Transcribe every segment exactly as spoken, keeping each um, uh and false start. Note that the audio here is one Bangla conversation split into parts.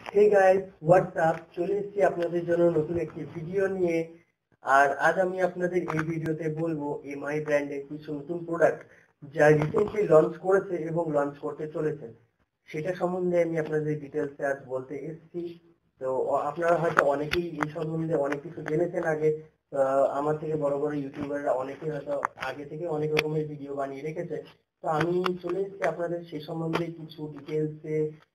হে গাইস, হোয়াটসঅ্যাপ, চলে এসেছি আপনাদের জন্য নতুন একটি ভিডিও নিয়ে। আর আজ আমি আপনাদের এই ভিডিওতে বলবো এমআই ব্র্যান্ডের কিছু নতুন প্রোডাক্ট যা রিসেন্টলি লঞ্চ করেছে এবং লঞ্চ করতে চলেছে, সেটা সম্বন্ধে আমি আপনাদের ডিটেলসে আজ বলতে এসেছি। তো আপনারা হয়তো অনেকেই এই সম্বন্ধে অনেক কিছু জেনেছেন আগে। আহ, আমার থেকে বড় বড় ইউটিউবাররা অনেকেই হয়তো আগে থেকে অনেক রকমের ভিডিও বানিয়ে রেখেছে। তো আমি চলে এসেছি আপনাদের সেই সম্বন্ধে কিছু ডিটেলসে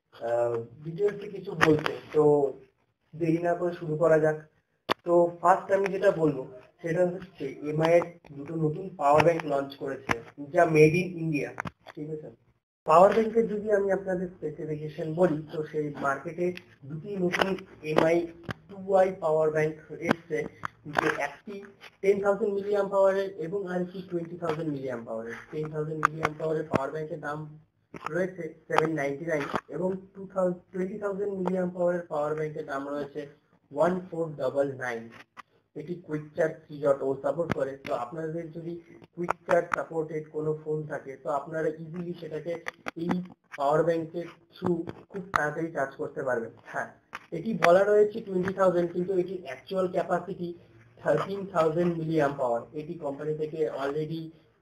ডিটেলসে কিছু বলতে। তো দেরি না করে শুরু করা যাক। তো ফার্স্ট আমি যেটা বলবো সেটা হচ্ছে এমআই এর দুটো নতুন পাওয়ার ব্যাংক লঞ্চ করেছে, যা মেড ইন ইন্ডিয়া। ঠিক আছে, পাওয়ার ব্যাংকের যদি আমি আপনাদের স্পেসিফিকেশন বলি, তো সেই মার্কেটে দুটি নতুন Mi two i power bank এসছে, যে একটি টেন থাউজেন্ড মিলিয়াম পাওয়ারের এবং আরেকটি টোয়েন্টি থাউজেন্ড মিলিয়াম পাওয়ারের। টেন থাউজেন্ড মিলিয়াম পাওয়ারের পাওয়ার ব্যাংকের দাম রয়েছে সেভেন নাইনটি নাইন এবং two thousand twenty thousand milliamp পাওয়ারের পাওয়ার ব্যাংকের দাম রয়েছে ওয়ান ফোর ডাবল নাইন। এটি quick charge three dot o support করে। তো আপনাদের যদি কুইক চার্জ সাপোর্টেড কোনো ফোন থাকে, তো আপনারা ইজিলি সেটাকে এই পাওয়ার ব্যাংকের থ্রু খুব তাড়াতাড়ি চার্জ করতে পারবেন। হ্যাঁ, এটি বলা রয়েছে টোয়েন্টি থাউজেন্ড, কিন্তু এটির actual capacity thirteen thousand milliamp power. এটি কোম্পানি থেকে অলরেডি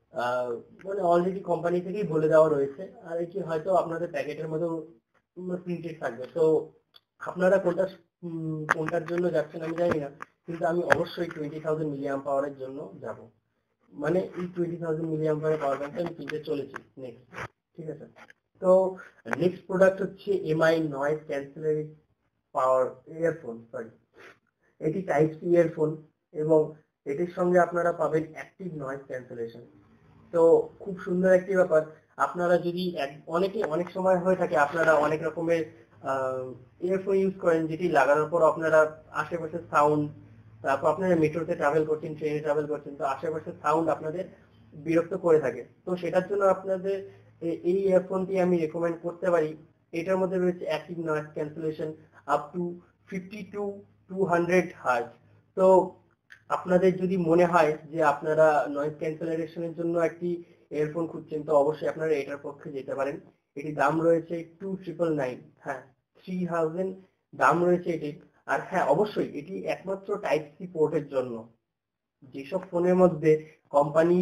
মানে অলরেডি কোম্পানি থেকেই বলে দেওয়া রয়েছে, আর এটি হয়তো আপনাদের প্যাকেটের মধ্যেও প্রিন্টেড থাকবে। তো আপনারা কোনটা উম, কোনটার জন্য যাচ্ছেন আমি জানি না, কিন্তু আমি অবশ্যই টোয়েন্টি থাউজেন্ড মিলিয়াম পাওয়ারের জন্য যাব। মানে এই টোয়েন্টি থাউজেন্ড মিলিয়াম পাওয়ার পাওয়ার ব্যাংকটা আমি কিনতে চলেছি নেক্সট। ঠিক আছে, তো নেক্সট প্রোডাক্ট হচ্ছে Mi noise cancelling power earphone. Sorry, এটি টাইপ সি ইয়ারফোন এবং এটির সঙ্গে আপনারা পাবেন অ্যাক্টিভ নয়েজ ক্যান্সেলেশন। তো খুব সুন্দর একটি ব্যাপার। আপনারা যদি অনেকে অনেক সময় হয়ে থাকে আপনারা অনেক রকমের ইয়ারফোন ইউজ করেন, যেটি লাগানোর পর আপনারা আশেপাশে সাউন্ড, তারপর আপনারা মেট্রোতে ট্রাভেল করছেন, ট্রেনে ট্রাভেল করছেন, তো আশেপাশে সাউন্ড আপনাদের বিরক্ত করে থাকে। তো সেটার জন্য আপনাদের এই ইয়ারফোনটি আমি রেকমেন্ড করতে পারি। এটার মধ্যে রয়েছে active noise cancellation up to fifty to two hundred hertz. তো আপনাদের যদি মনে হয় যে আপনারা নয়েজ ক্যান্সেলেশনের জন্য একটি ইয়ারফোন খুঁজছেন, তো অবশ্যই আপনারা এটার পক্ষে যেতে পারেন। এটির দাম রয়েছে টু ট্রিপল নাইন। হ্যাঁ, থ্রি থাউজেন্ড দাম রয়েছে এটি। আর হ্যাঁ, অবশ্যই এটি একমাত্র টাইপ সি পোর্টের জন্য। যেসব ফোনের মধ্যে company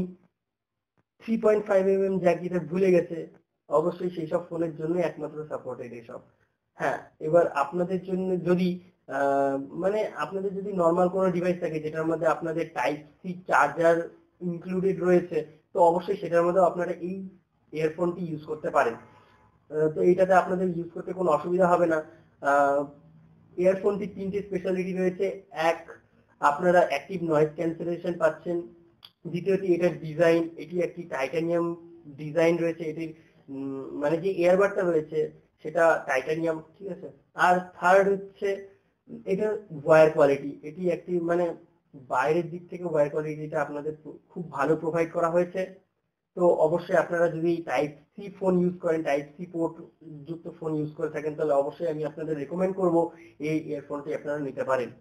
three point five mm এম জ্যাক দিতে ভুলে গেছে, অবশ্যই সেই সব ফোনের জন্য একমাত্র সাপোর্টেড এসব। হ্যাঁ, এবার আপনাদের জন্য যদি আহ, মানে আপনাদের যদি নর্মাল কোনো ডিভাইস থাকে যেটার মধ্যে আপনাদের টাইপ সি চার্জার ইনক্লুডেড রয়েছে, তো অবশ্যই সেটার মধ্যে আপনারা এই ইয়ারফোনটি ইউজ করতে পারেন। আহ, তো এইটাতে আপনাদের ইউজ করতে কোনো অসুবিধা হবে না। ইয়ারফোনটি তিনটে স্পেশালিটি রয়েছে। এক, আপনারা অ্যাক্টিভ নয়েজ ক্যান্সেলেশন পাচ্ছেন। দ্বিতীয়টি, এটার ডিজাইন, এটি একটি টাইটানিয়াম ডিজাইন রয়েছে এটির, উম, মানে যে এয়ারবাডটা রয়েছে সেটা টাইটানিয়াম। ঠিক আছে, আর থার্ড হচ্ছে এটার ওয়্যার কোয়ালিটি। এটি একটি মানে বাইরের দিক থেকে ওয়্যার কোয়ালিটিটা আপনাদের খুব ভালো প্রোভাইড করা হয়েছে। তো অবশ্যই আপনারা যদি টাইপ সি ফোন ইউজ করেন, টাইপ সি পোর্ট যুক্ত ফোন ইউজ করে থাকেন, তাহলে অবশ্যই আমি আপনাদের রেকমেন্ড করব এই ইয়ারফোনটি আপনারা নিতে পারেন।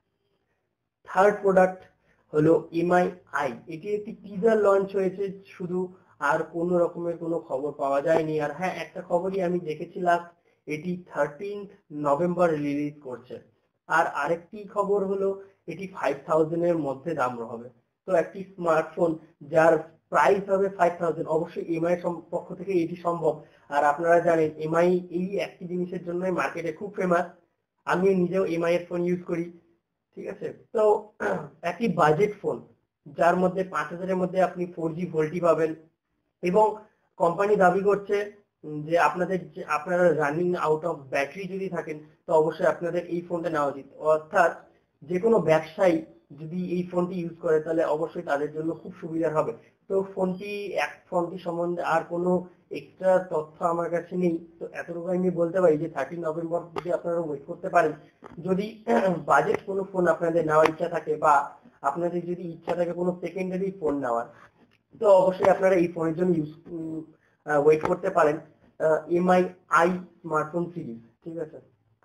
থার্ড প্রোডাক্ট হলো এমআই আই। এটি একটি টিজার লঞ্চ হয়েছে শুধু, আর কোনো রকমের কোনো খবর পাওয়া যায়নি। আর হ্যাঁ, একটা খবরই আমি দেখেছিলাম, এটি থার্টিন্থ নভেম্বর রিলিজ করছে। আর আরেকটি খবর হলো এটি ফাইভ থাউজেন্ড এর মধ্যে দাম হবে। তো একটি স্মার্টফোন যার প্রাইস হবে ফাইভ থাউজেন্ড, অবশ্যই এমআই পক্ষ থেকে এটি সম্ভব। আর আপনারা জানেন এমআই এই একটি জিনিসের জন্যই মার্কেটে খুব ফেমাস। আমি নিজেও এমআই এর ফোন ইউজ করি। ঠিক আছে, তো একটি বাজেট ফোন যার মধ্যে পাঁচ হাজারের মধ্যে আপনি ফোর জি ভোল্টি পাবেন, এবং কোম্পানি দাবি করছে যে আপনাদের আপনারা রানিং আউট অফ ব্যাটারি যদি থাকেন, তো অবশ্যই আপনাদের এই ফোনটা নেওয়া উচিত। অর্থাৎ যে কোনো ব্যবসায়ী যদি এই ফোনটি ইউজ করে, তাহলে অবশ্যই তাদের জন্য খুব সুবিধার হবে। তো ফোনটি এক ফোনটি সম্বন্ধে আর কোনো এক্সট্রা তথ্য আমার কাছে নেই। তো এতটুকু আমি বলতে পারি যে থার্টিন নভেম্বর যদি আপনারা ওয়েট করতে পারেন, যদি বাজেট কোনো ফোন আপনাদের নেওয়ার ইচ্ছা থাকে, বা আপনাদের যদি ইচ্ছা থাকে কোনো সেকেন্ডারি ফোন নেওয়ার, তো অবশ্যই আপনারা এই ফোনের জন্য ইউজ ওয়েট করতে পারেন। Mi I smartphone series. ঠিক আছে,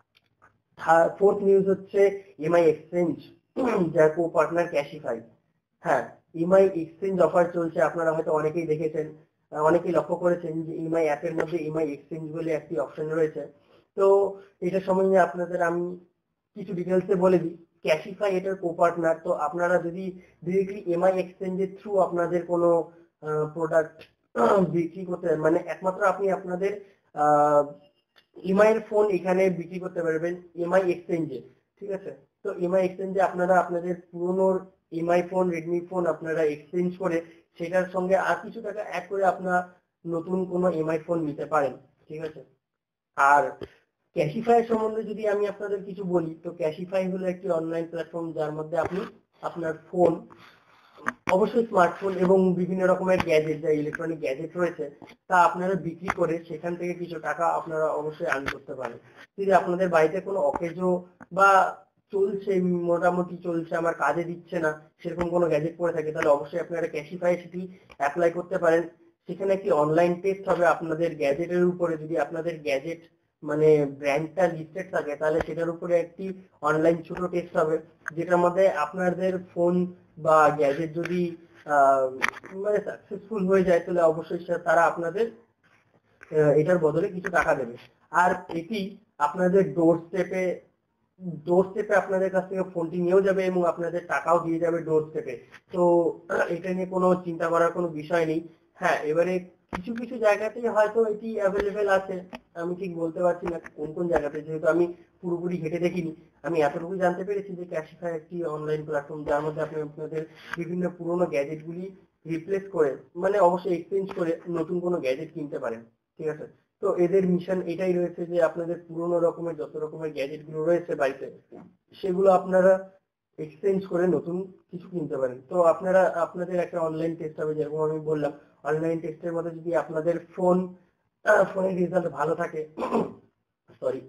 ফোর্থ নিউজ হচ্ছে এমআই এক্সচেঞ্জ, যার কো পার্টনার ক্যাশিফাই। হ্যাঁ, ইএমআই এক্সচেঞ্জ অফার চলছে, আপনারা হয়তো অনেকেই দেখেছেন, অনেকেই লক্ষ্য করেছেন যে ইএমআই অ্যাপের মধ্যে ইএমআই এক্সচেঞ্জ বলে একটি অপশন রয়েছে। তো এটা সম্বন্ধে আপনাদের আমি কিছু ডিটেলসে বলে দিই। ক্যাশিফাই এটার কো পার্টনার। তো আপনারা যদি ডিরেক্টলি এমআই এক্সচেঞ্জের থ্রু আপনাদের কোনো প্রোডাক্ট বিক্রি করতে, মানে একমাত্র আপনি আপনাদের এমআই এর ফোন এখানে বিক্রি করতে পারবেন এমআই এক্সচেঞ্জে, ঠিক আছে। তো এমআই এক্সচেঞ্জে আপনারা আপনাদের পুরনো এমআই ফোন, রেডমি ফোন আপনারা এক্সচেঞ্জ করে সেটার সঙ্গে আর কিছু টাকা অ্যাড করে আপনার নতুন কোনো এমআই ফোন নিতে পারেন, ঠিক আছে। আর ক্যাশিফাই সম্বন্ধে যদি আমি আপনাদের কিছু বলি, তো ক্যাশিফাই হলো একটি অনলাইন প্ল্যাটফর্ম যার মধ্যে আপনি আপনার ফোন, অবশ্যই স্মার্টফোন এবং বিভিন্ন রকমের গ্যাজেট, যা ইলেকট্রনিক গ্যাজেট রয়েছে তা আপনারা বিক্রি করে সেখান থেকে কিছু টাকা আপনারা অবশ্যই আর্ন করতে পারেন। যদি আপনাদের বাড়িতে কোনো অকেজো বা চলছে, মোটামুটি চলছে, আমার কাজে দিচ্ছে না, সেরকম কোনো গ্যাজেট পড়ে থাকে, তাহলে অবশ্যই আপনারা ক্যাশিফাই সেটি অ্যাপ্লাই করতে পারেন। সেখানে একটি অনলাইন টেস্ট হবে আপনাদের গ্যাজেটের উপরে। যদি আপনাদের গ্যাজেট মানে ব্র্যান্ডটা লিস্টেড থাকে তাহলে সেটার উপরে একটি অনলাইন ছোট টেস্ট হবে, যেটার মধ্যে আপনাদের ফোন বা গ্যাজেট যদি মানে সাকসেসফুল হয়ে যায় তাহলে অবশ্যই তারা আপনাদের এটার বদলে কিছু টাকা দেবে। আর এটি আপনাদের ডোর স্টেপে ডোর স্টেপে আপনাদের কাছ থেকে ফোনটি নিয়েও যাবে এবং আপনাদের টাকাও দিয়ে যাবে ডোর স্টেপে। তো এটা নিয়ে কোনো চিন্তা করার কোনো বিষয় নেই। হ্যাঁ, এবারে কিছু কিছু জায়গাতেই হয়তো এটি অ্যাভেলেবেল আছে, আমি ঠিক বলতে পারছি না কোন কোন জায়গাতে, যেহেতু আমি পুরোপুরি ঘেটে দেখিনি। আমি এতটুকু জানতে পেরেছি যে ক্যাশিফাই একটি অনলাইন প্ল্যাটফর্ম যার মধ্যে আপনি আপনাদের বিভিন্ন পুরোনো গ্যাজেটগুলি রিপ্লেস করে, মানে অবশ্যই এক্সচেঞ্জ করে নতুন কোনো গ্যাজেট কিনতে পারেন, ঠিক আছে। তো এদের মিশন এটাই রয়েছে যে আপনাদের পুরোনো রকমের যত রকমের গ্যাজেট গুলো রয়েছে বাড়িতে, সেগুলো আপনারা এক্সচেঞ্জ করে নতুন কিছু কিনতে পারেন। তো আপনারা আপনাদের একটা অনলাইন টেস্ট হবে, যেরকম আমি বললাম অনলাইন টেস্টের মধ্যে যদি আপনাদের ফোন ফোনের রেজাল্ট ভালো থাকে সরি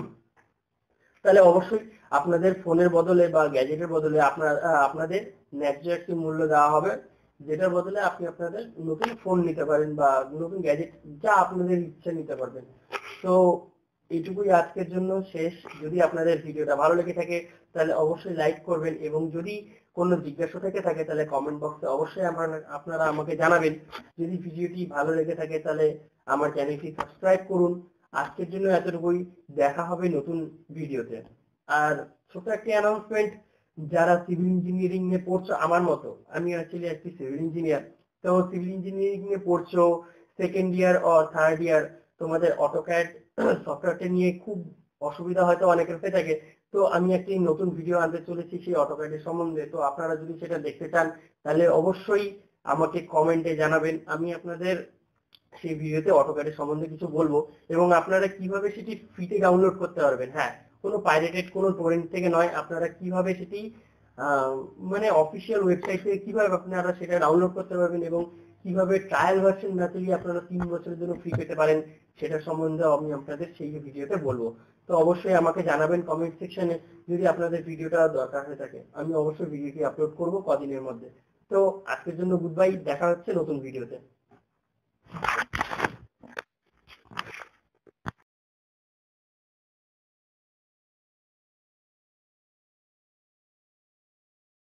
তাহলে অবশ্যই আপনাদের ফোনের বদলে বা গ্যাজেটের বদলে আপনার আপনাদের ন্যায্য একটি মূল্য দেওয়া হবে, যেটার বদলে আপনি আপনাদের নতুন ফোন নিতে পারেন বা নতুন গ্যাজেট যা আপনাদের ইচ্ছা নিতে পারবেন। তো এইটুকুই আজকের জন্য শেষ। যদি আপনাদের ভিডিওটা ভালো লেগে থাকে তাহলে অবশ্যই লাইক করবেন, এবং যদি কোনো জিজ্ঞাসা থেকে থাকে তাহলে কমেন্ট বক্সে অবশ্যই আপনারা আমাকে জানাবেন। যদি ভিডিওটি ভালো লেগে থাকে তাহলে আমার চ্যানেলটি সাবস্ক্রাইব করুন। আজকের জন্য এতটুকুই, দেখা হবে নতুন ভিডিওতে। আর ছোট একটি অ্যানাউন্সমেন্ট, যারা সিভিল ইঞ্জিনিয়ারিং নিয়ে পড়ছো আমার মতো, আমি অ্যাকচুয়ালি একটি সিভিল ইঞ্জিনিয়ার, তো সিভিল ইঞ্জিনিয়ারিং নিয়ে পড়ছো second year or third year, তোমাদের অটোক্যাড সফটওয়্যারটা নিয়ে খুব অসুবিধা হয়তো অনেকের হয়ে থাকে। তো আমি একটি নতুন ভিডিও আনতে চলেছি সেই অটোক্যাডের সম্বন্ধে। তো আপনারা যদি সেটা দেখতে চান তাহলে অবশ্যই আমাকে কমেন্টে জানাবেন, আমি আপনাদের সেই ভিডিওতে অটোক্যাডের সম্বন্ধে কিছু বলবো এবং আপনারা কিভাবে সেটি ফ্রিতে ডাউনলোড করতে পারবেন। হ্যাঁ, কোনো পাইরেটেড কোনো টরেন্ট থেকে নয়, আপনারা কিভাবে সেটি মানে অফিসিয়াল ওয়েবসাইট থেকে কিভাবে আপনারা সেটা ডাউনলোড করতে পারবেন এবং কিভাবে ট্রায়াল ভার্সন না চালিয়ে আপনারা তিন বছরের জন্য ফ্রি পেতে পারেন সেটা সম্বন্ধে আমি আপনাদের সেই ভিডিওতে বলবো। তো অবশ্যই আমাকে জানাবেন কমেন্ট সেকশনে যদি আপনাদের ভিডিওটা দরকার হয়ে থাকে, আমি অবশ্যই ভিডিওটি আপলোড করব কদিনের মধ্যে। তো আজকের জন্য গুড বাই, দেখা হচ্ছে নতুন ভিডিওতে।